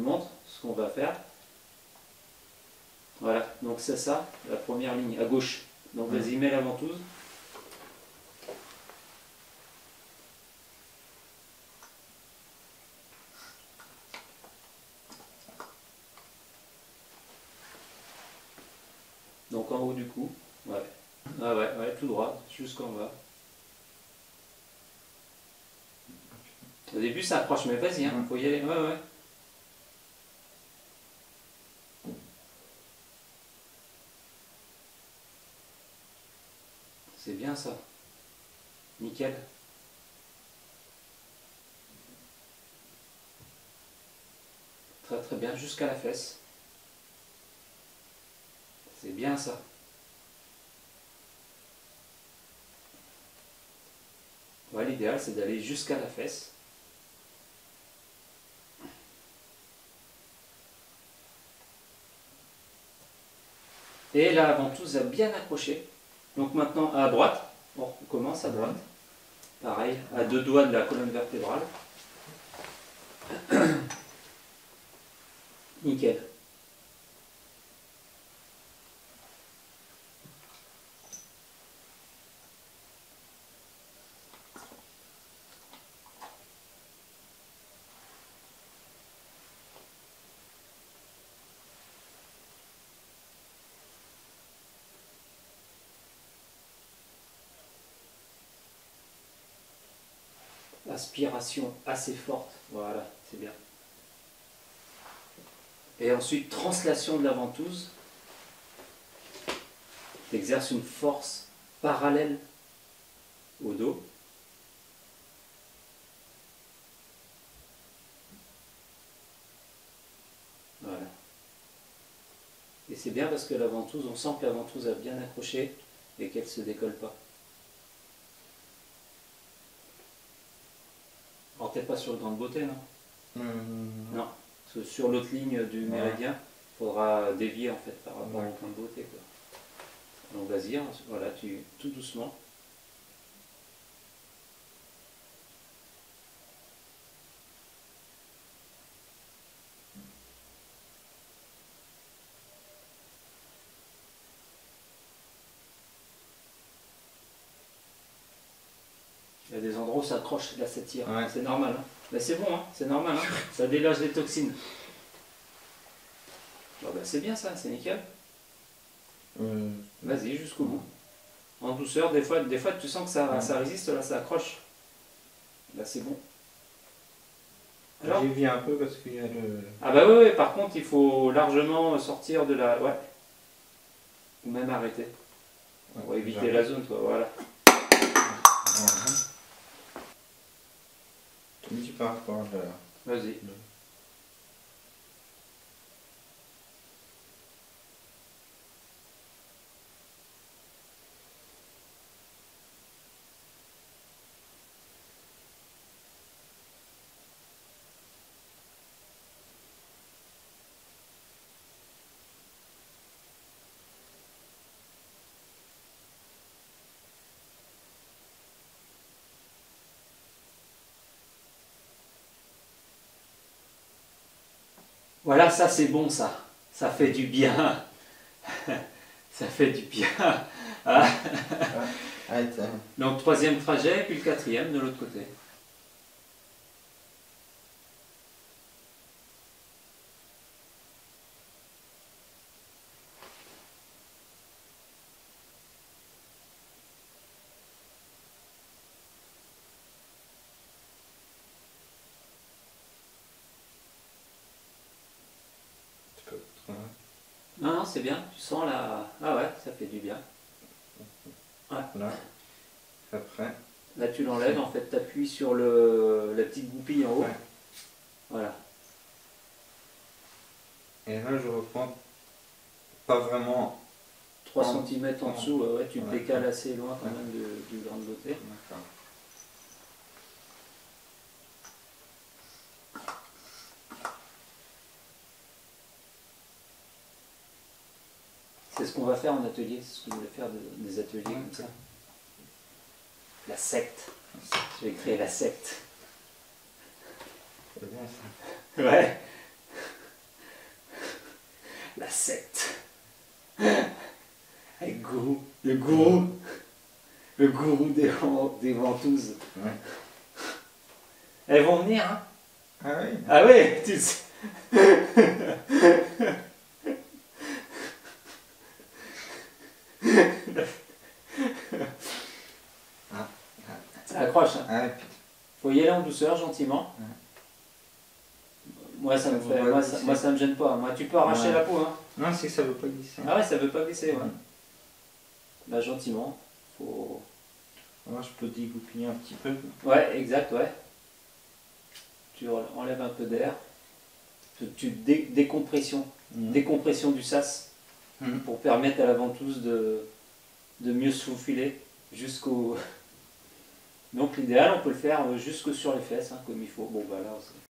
montre ce qu'on va faire. Voilà, donc c'est ça, la première ligne, à gauche. Donc vas-y, mets la ventouse. Donc en haut du cou, ouais. Ah ouais, ouais, tout droit, jusqu'en bas. Au début ça approche, mais vas-y, hein, faut y aller, ouais, ouais. C'est bien ça. Nickel. Très très bien, jusqu'à la fesse. C'est bien ça. Ouais, l'idéal c'est d'aller jusqu'à la fesse. Et la ventouse a bien accroché. Donc maintenant à droite, on commence à droite. Pareil, à 2 doigts de la colonne vertébrale. Nickel. Aspiration assez forte, voilà, c'est bien. Et ensuite, translation de la ventouse. Tu exerces une force parallèle au dos. Voilà. Et c'est bien parce que la ventouse, on sent que la ventouse a bien accroché et qu'elle ne se décolle pas. Alors t'es pas sur le grain de beauté, non? Non. Parce que sur l'autre ligne du méridien, il faudra dévier en fait par rapport au grain de beauté, quoi. Donc vas-y, hein, voilà, tout doucement. Il y a des endroits où ça accroche, là ça tire. Ouais. C'est normal. Hein. Mais c'est bon, hein, c'est normal. Hein. Ça délage les toxines. Bon, bah, c'est bien ça, c'est nickel. Vas-y, jusqu'au bout. En douceur, des fois tu sens que ça résiste, là ça accroche. Là c'est bon. J'ai vu un peu parce qu'il y a le... Ah bah oui, par contre il faut largement sortir de la... Ouais. Ou même arrêter. Ouais, pour éviter la zone, quoi, voilà. Un petit peu rapport là. Vas-y. Voilà, ça c'est bon ça. Ça fait du bien. Ça fait du bien. Ah. Donc troisième trajet, puis le quatrième de l'autre côté. Non, non, c'est bien. Tu sens la... Ah ouais, ça fait du bien. Ouais. Là, après. Là, tu l'enlèves, en fait, tu appuies sur la petite goupille en haut. Ouais. Voilà. Et là, je reprends pas vraiment... 3 cm en dessous, ouais, tu te décales assez loin quand même du grain de beauté. D'accord. C'est ce qu'on va faire en atelier, c'est ce que je voulais faire des ateliers comme ça. La secte. Je vais créer la secte. C'est bien ça. Ouais. la secte. Avec gourou. Le gourou. Le gourou des ventouses. Ouais. Elles vont venir, hein? Ah oui. Ah ouais, tu sais. Ça accroche, hein? Ah, Faut y aller en douceur, gentiment. Ouais. Moi ça me gêne pas. Moi tu peux arracher Ouais. la peau, hein. non, c'est que ça veut pas glisser. Ah ouais, ça veut pas glisser, ouais. Bah gentiment. Faut... Alors, je peux dégoupiller un petit peu. Ouais, exact, ouais. Tu enlèves un peu d'air. Décompression. Décompression du sas. Pour permettre à la ventouse de mieux se faufiler jusqu'au... Donc l'idéal, on peut le faire jusque sur les fesses, hein, comme il faut. Bon bah là,